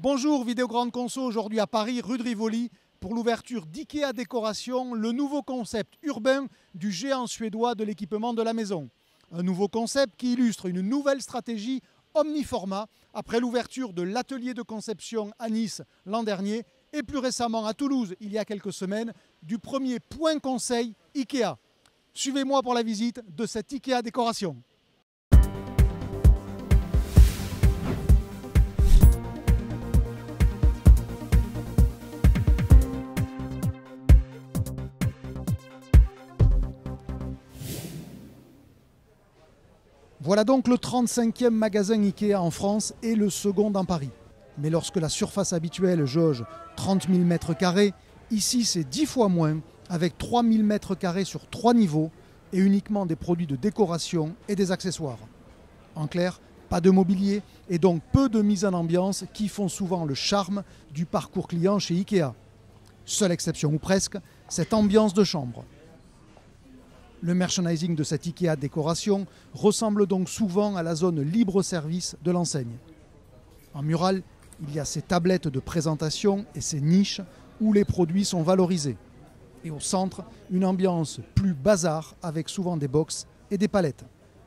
Bonjour, Vidéo Grande Conso, aujourd'hui à Paris, rue de Rivoli, pour l'ouverture d'IKEA Décoration, le nouveau concept urbain du géant suédois de l'équipement de la maison. Un nouveau concept qui illustre une nouvelle stratégie omniformat après l'ouverture de l'atelier de conception à Nice l'an dernier et plus récemment à Toulouse il y a quelques semaines du premier point conseil IKEA. Suivez-moi pour la visite de cette IKEA Décoration. Voilà donc le 35e magasin IKEA en France et le second dans Paris. Mais lorsque la surface habituelle jauge 30 000 m², ici c'est 10 fois moins, avec 3 000 m² sur 3 niveaux et uniquement des produits de décoration et des accessoires. En clair, pas de mobilier et donc peu de mise en ambiance qui font souvent le charme du parcours client chez IKEA. Seule exception ou presque, cette ambiance de chambre. Le merchandising de cette IKEA Décoration ressemble donc souvent à la zone libre-service de l'enseigne. En mural, il y a ces tablettes de présentation et ces niches où les produits sont valorisés. Et au centre, une ambiance plus bazar avec souvent des box et des palettes.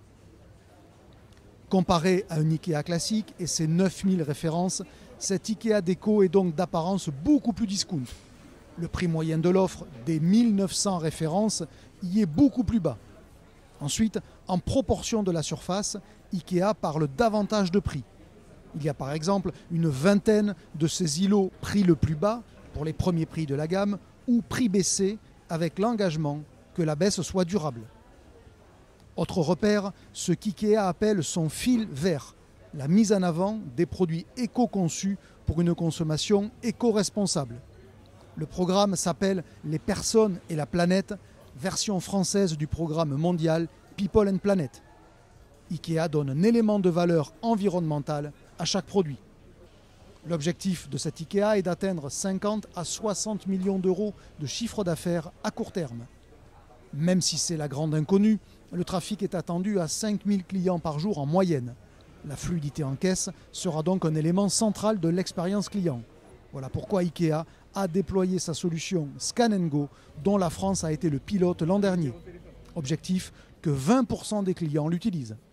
Comparé à une IKEA classique et ses 9000 références, cette IKEA Déco est donc d'apparence beaucoup plus discount. Le prix moyen de l'offre, des 1900 références, y est beaucoup plus bas. Ensuite, en proportion de la surface, IKEA parle davantage de prix. Il y a par exemple une vingtaine de ces îlots prix le plus bas pour les premiers prix de la gamme ou prix baissé avec l'engagement que la baisse soit durable. Autre repère, ce qu'IKEA appelle son fil vert, la mise en avant des produits éco-conçus pour une consommation éco-responsable. Le programme s'appelle « Les personnes et la planète », version française du programme mondial People and Planet. IKEA donne un élément de valeur environnementale à chaque produit. L'objectif de cette IKEA est d'atteindre 50 à 60 millions d'euros de chiffre d'affaires à court terme. Même si c'est la grande inconnue, le trafic est attendu à 5000 clients par jour en moyenne. La fluidité en caisse sera donc un élément central de l'expérience client. Voilà pourquoi IKEA a déployé sa solution Scan & Go, dont la France a été le pilote l'an dernier. Objectif, que 20% des clients l'utilisent.